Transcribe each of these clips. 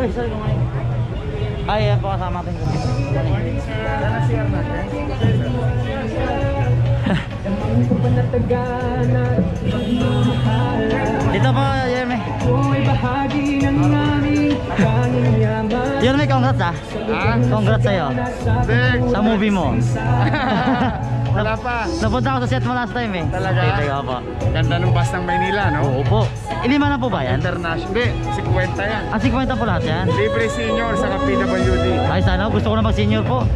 Uy, sorry, kumain. Ay, yan po kasama natin. Sana share natin. Dito po, Jeremy. Jeremy, congrats ah. Congrats sa'yo. Sa movie mo. Wala pa. Napunta ako sa set mo last time eh. Talaga? Tayo po. Ganda ng bus ng Maynila, no? Oo po. Ilima na po ba yan? International. Hindi, 50 yan. Ah, 50 po lahat yan? Libre senior sa PWD. Ay, sana. Gusto ko na mag-senior po.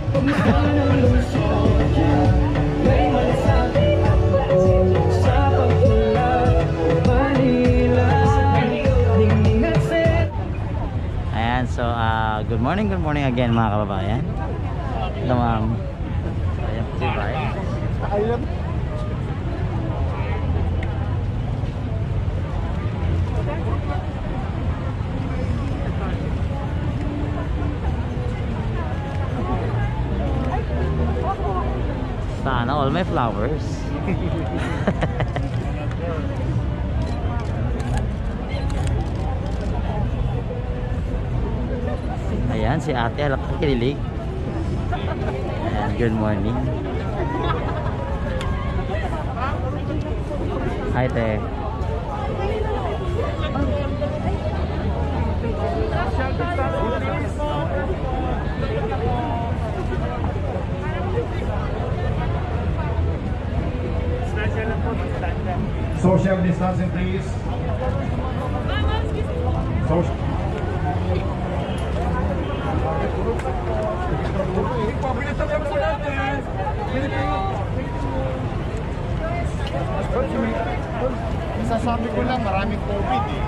Ayan, so good morning again mga kababayan. Hello ma'am. So, ayan po si Bay. Ayun. Sana all my flowers. Ayan, si ate alak kinilig. Ayan, good morning. Hi, te. Social distancing, please. Social. Sasabi ko lang, maraming COVID eh.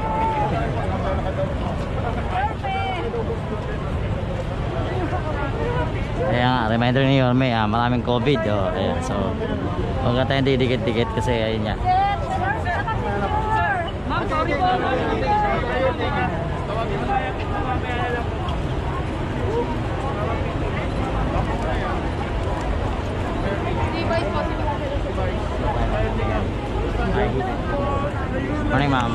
Kaya nga, reminder ni Yorme, maraming COVID. Oh. Ayan, so, huwag ka tayong didikit-dikit kasi ayun nga. Ma'am, sorry po. Morning, ma'am.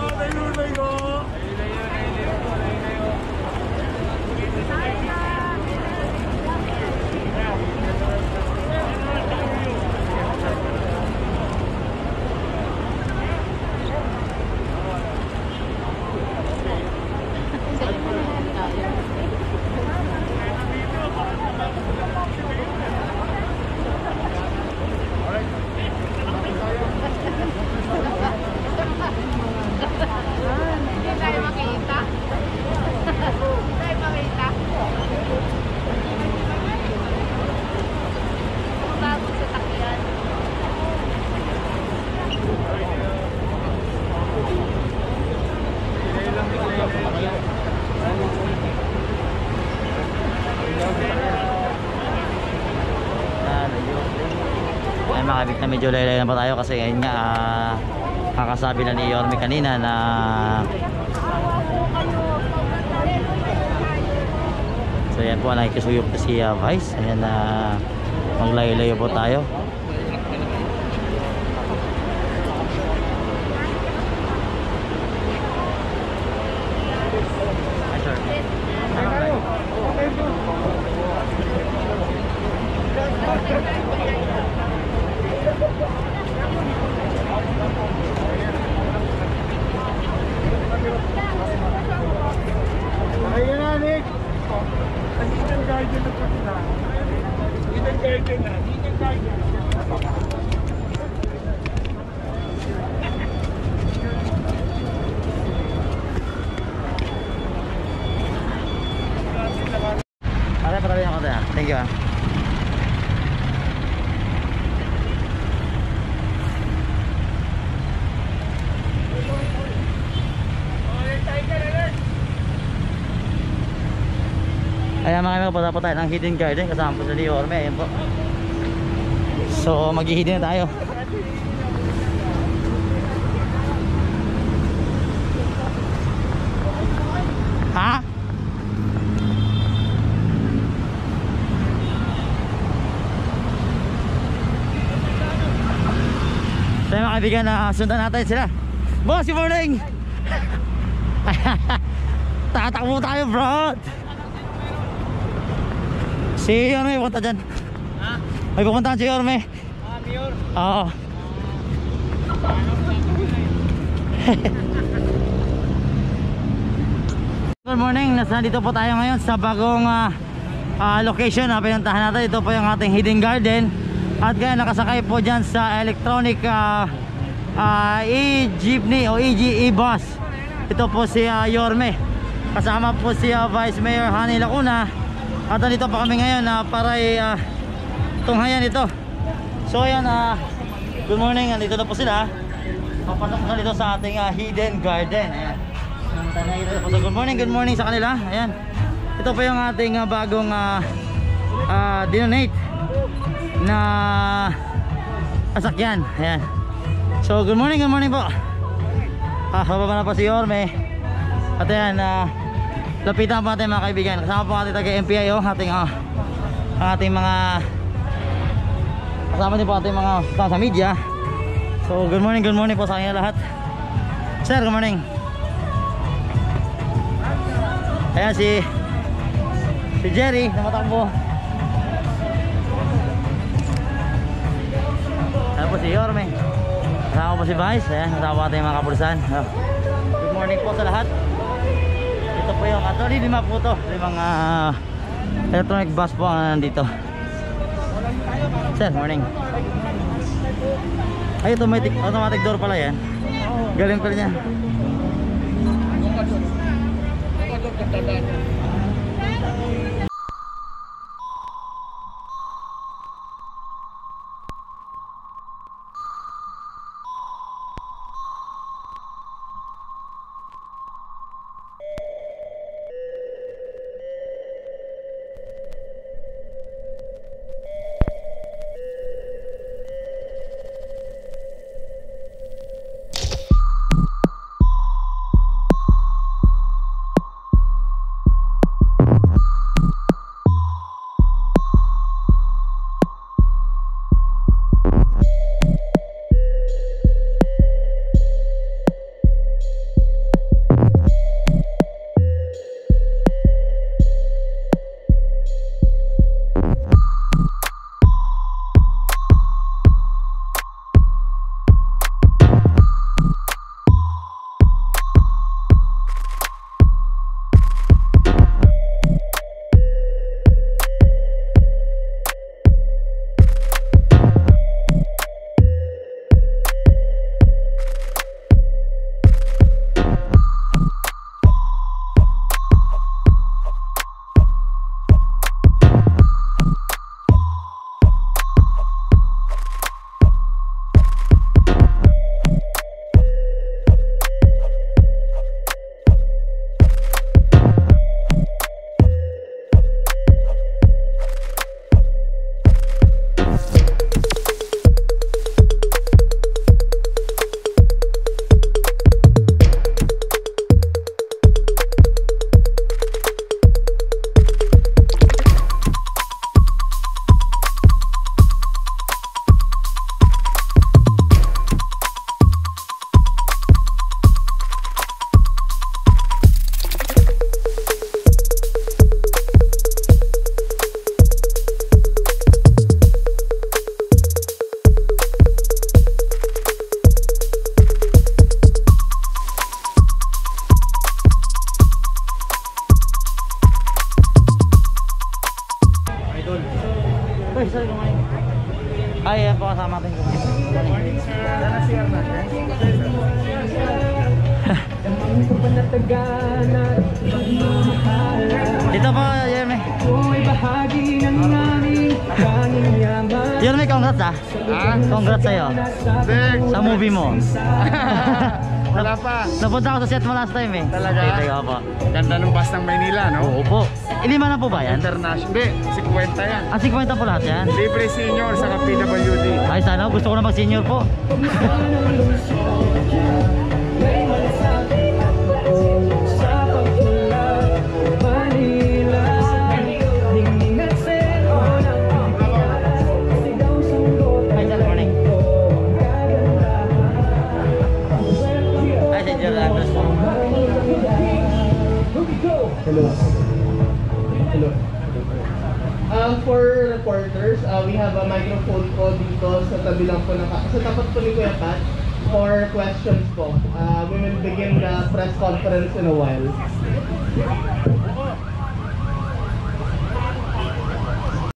Ay, makabik na medyo laylay na pa tayo kasi ayun nga kakasabi na ni Yorme kanina na so yan po, nakikisuyok po si Vice. Ayan na maglayo-layo po tayo. Ayun na, Nick! Ang Eden Garden na pa sila. Eden Garden na. Eden Garden. Pare, patabi ako tayo. Thank you. Ayan mga kami, punta po tayo ng Hidden Garden kasama po sa Yorme. Ayan po. So mag-hidden na tayo. Ha? So mga kaibigan, sundan natin sila. Boss, good morning! Tatakbo tayo, bro. Si Yorme, punta dyan. Ha? May pupuntahan si Yorme. Mayor? Oo. Good morning, nandito po tayo ngayon sa bagong location na pinuntahan natin. Ito po yung ating hidden garden. At kaya nakasakay po dyan sa electronic e-jeepney o e-bus. Ito po si Yorme. Kasama po si Vice Mayor Hani Lacuna. At nandito pa kami ngayon para tunghayan ito. So ayan, good morning, nandito na po sila. Papasok na dito sa ating hidden garden. Ayan. So good morning sa kanila. Ayan. Ito po yung ating bagong dinonate na sasakyan. Ayan. So good morning po. Bababa na po si Yorme. At ayan, lapitan po natin mga kaibigan. Kasama po ating taga-MPIO, ating mga kasama din po ating mga sa media. So good morning po sa inyo lahat. Sir, good morning. Ayan si Jerry na matakbo. Ayan po si Yorme. Kasama po si Vice. Ayan, kasama po ating mga kapulisan. Good morning po sa lahat. Ito po yung actually lima po to. Limang electronic bus po ang nandito. Sir, morning. Ay, automatic door pala yan. Galing pala niya. Ay, yan po kasama natin. Good morning, sir. Sana share natin. Dito po, Jeremy. Jeremy, congrats ah. Congrats sa'yo. Sa movie mo. Wala pa. Napunta ako sa set mo last time eh. Talaga? Teka po. Ganda ng bus ng Maynila, no? Oo po. Ilima na po ba yan? International. Hindi, 50 yan. 50 po lahat yan? Libre senior sa PWD. Ay sana, gusto ko na mag senior po. Hello. Hello. For reporters, we have a microphone po dito sa tabi lang po sa tapat po ni Kuya Pat for questions po. We will begin the press conference in a while.